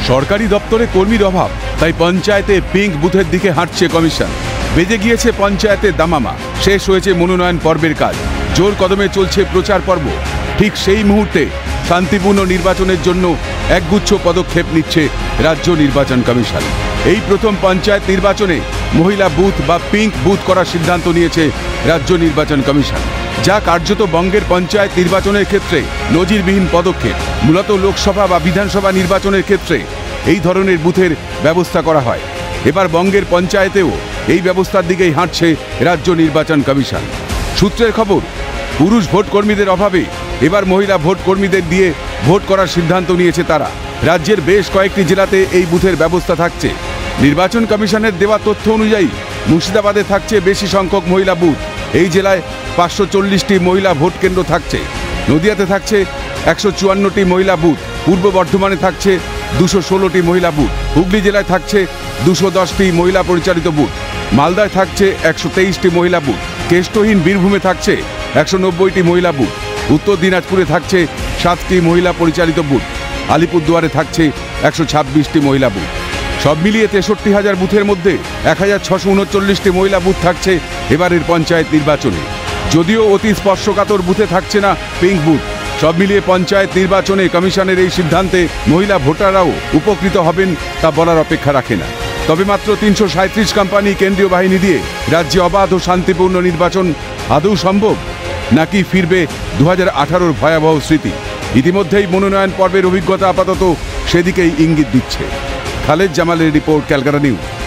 সরকারি দপ্তরে কর্মীর অভাব, তাই পঞ্চায়েতে পিঙ্ক বুথের দিকে হাঁটছে কমিশন। বেজে গিয়েছে পঞ্চায়েতের দামামা, শেষ হয়েছে মনোনয়ন পর্বের কাজ, জোর কদমে চলছে প্রচার পর্ব। ঠিক সেই মুহূর্তে শান্তিপূর্ণ নির্বাচনের জন্য একগুচ্ছ পদক্ষেপ নিচ্ছে রাজ্য নির্বাচন কমিশন। এই প্রথম পঞ্চায়েত নির্বাচনে মহিলা বুথ বা পিঙ্ক বুথ করার সিদ্ধান্ত নিয়েছে রাজ্য নির্বাচন কমিশন, যা কার্যত বঙ্গের পঞ্চায়েত নির্বাচনের ক্ষেত্রে নজিরবিহীন পদক্ষেপ। মূলত লোকসভা বা বিধানসভা নির্বাচনের ক্ষেত্রে এই ধরনের বুথের ব্যবস্থা করা হয়। এবার বঙ্গের পঞ্চায়েতেও এই ব্যবস্থার দিকেই হাঁটছে রাজ্য নির্বাচন কমিশন। সূত্রের খবর, পুরুষ ভোট কর্মীদের অভাবে এবার মহিলা ভোট কর্মীদের দিয়ে ভোট করার সিদ্ধান্ত নিয়েছে তারা। রাজ্যের বেশ কয়েকটি জেলাতে এই বুথের ব্যবস্থা থাকছে। নির্বাচন কমিশনের দেওয়া তথ্য অনুযায়ী মুর্শিদাবাদে থাকছে বেশি সংখ্যক মহিলা বুথ। এই জেলায় 540টি মহিলা ভোট কেন্দ্র থাকছে। নদিয়াতে থাকছে 154টি মহিলা বুথ। পূর্ব বর্ধমানে থাকছে 216টি মহিলা বুথ। হুগলি জেলায় থাকছে 210টি মহিলা পরিচালিত বুথ। মালদায় থাকছে 123টি মহিলা বুথ। কেষ্টহীন বীরভূমে থাকছে 190টি মহিলা বুথ। উত্তর দিনাজপুরে থাকছে 7টি মহিলা পরিচালিত বুথ। আলিপুরদুয়ারে থাকছে 126টি মহিলা বুথ। সব মিলিয়ে 63,000 বুথের মধ্যে 1,639টি মহিলা বুথ থাকছে এবারের পঞ্চায়েত নির্বাচনে। যদিও অতি স্পর্শকাতর বুথে থাকছে না পিঙ্ক বুথ। সব মিলিয়ে পঞ্চায়েত নির্বাচনে কমিশনের এই সিদ্ধান্তে মহিলা ভোটাররাও উপকৃত হবেন তা বলার অপেক্ষা রাখে না। তবে মাত্র 337 কোম্পানি কেন্দ্রীয় বাহিনী দিয়ে রাজ্যে অবাধ ও শান্তিপূর্ণ নির্বাচন আদৌ সম্ভব, নাকি ফিরবে 2018-র ভয়াবহ স্মৃতি? ইতিমধ্যেই মনোনয়ন পর্বের অভিজ্ঞতা আপাতত সেদিকেই ইঙ্গিত দিচ্ছে। খালেদ জামালের রিপোর্ট, ক্যালকাটা নিউজ।